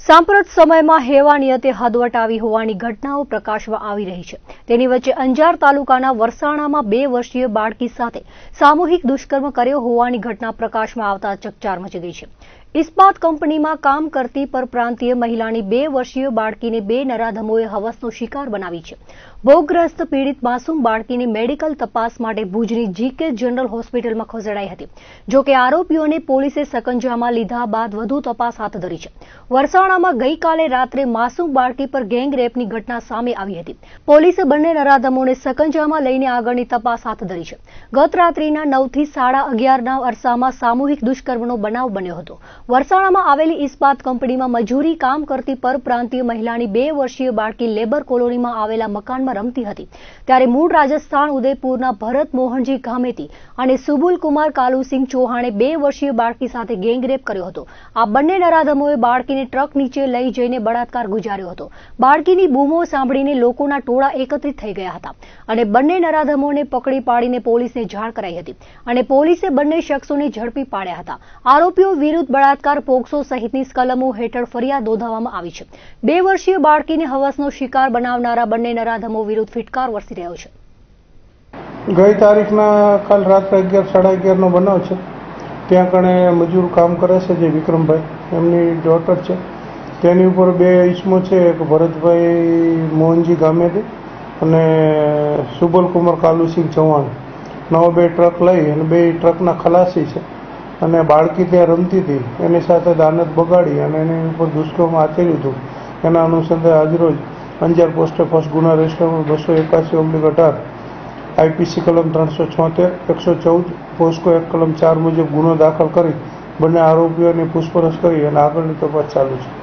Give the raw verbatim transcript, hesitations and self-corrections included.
સાંપ્રત સમયમાં હેવાનિયતે હદ વટાવી હોવાની ઘટનાઓ પ્રકાશમાં આવી રહી છે। તેની વચ્ચે અંજાર તાલુકાના વરસાણામાં બે વર્ષીય બાળકી સાથે સામૂહિક દુષ્કર્મ કર્યો હોવાની ઘટના પ્રકાશમાં આવતા ચકચાર મચી ગઈ છે। ઇસ્પાત કંપનીમાં કામ કરતી પરપ્રાંતીય મહિલાની બે વર્ષીય બાળકીને બે નરાધમોએ હવસનો શિકાર બનાવી છે। ભોગગ્રસ્ત પીડિત માસૂમ બાળકીને મેડિકલ તપાસ માટે ભુજની જીકે જનરલ હોસ્પિટલમાં ખસેડાઈ હતી। જો કે આરોપીઓને પોલીસે સકંજામાં લીધા બાદ વધુ તપાસ હાથ ધરી છે। વરસાણામાં ગઈકાલે રાત્રે માસૂમ બાળકી પર ગેંગ રેપની ઘટના સામે આવી હતી। પોલીસે બંને નરાધમોને સકંજામાં લઈને આગળની તપાસ હાથ ધરી છે। ગત રાત્રિના નવ થી સાડા અગિયારના અરસામાં સામૂહિક દુષ્કર્મનો બનાવ બન્યો હતો। વરસાણામાં આવેલી ઇસ્પાત કંપનીમાં મજૂરી કામ કરતી પરપ્રાંતીય મહિલાની બે વર્ષીય બાળકી લેબર કોલોનીમાં આવેલા મકાનમાં રમતી હતી ત્યારે મૂળ રાજસ્થાન ઉદયપુરના ભરત મોહનજી ગામેતી અને સુબુલ કુમાર કાલુસિંહ ચૌહાણે બે વર્ષીય બાળકી સાથે ગેંગરેપ કર્યો હતો। આ બંને નરાધમોએ બાળકીને ટ્રક નીચે લઈ જઈને બળાત્કાર ગુજાર્યો હતો। બાળકીની બૂમો સાંભળીને લોકોના ટોળા એકત્રિત થઈ ગયા હતા અને બંને નરાધમોને પકડી પાડીને પોલીસને જાણ કરાઈ હતી અને પોલીસે બંને શખ્સોને ઝડપી પાડ્યા હતા। આરોપીઓ વિરુદ્ધ બળાત્કાર પોક્સો સહિતની કલમો હેઠળ ફરિયાદ નોંધાવવામાં આવી છે। બે વર્ષીય બાળકીને હવસનો શિકાર બનાવનારા બંને નરાધમો વિરુદ્ધ ફિટકાર વરસી રહ્યો છે। ગઈ તારીખના કાલ રાત્રે અગિયાર સાડા અગિયારનો બનાવ છે। ત્યાં કણે મજૂર કામ કરે છે જે વિક્રમભાઈ એમની ડોટર છે તેની ઉપર બે ઈસમો છે એક ભરતભાઈ મોહનજી ગામેથી અને સુબલકુમાર કાલુસિંહ ચૌહાણ નવો બે ટ્રક લઈ અને બે ટ્રકના ખલાસી છે અને બાળકી ત્યાં રમતી હતી એની સાથે દાનત બગાડી અને એની ઉપર દુષ્કર્મ આચર્યું હતું। એના અનુસંધાને આજરોજ અંજાર પોસ્ટ ફર્સ્ટ ગુના રજિસ્ટર બસો એકાસી ઓબ્લિક અઢાર આઈપીસી કલમ ત્રણસો છોતેર એકસો ચૌદ પોસ્કો એક કલમ ચાર મુજબ ગુનો દાખલ કરી બંને આરોપીઓની પૂછપરછ કરી અને આગળની તપાસ ચાલુ છે।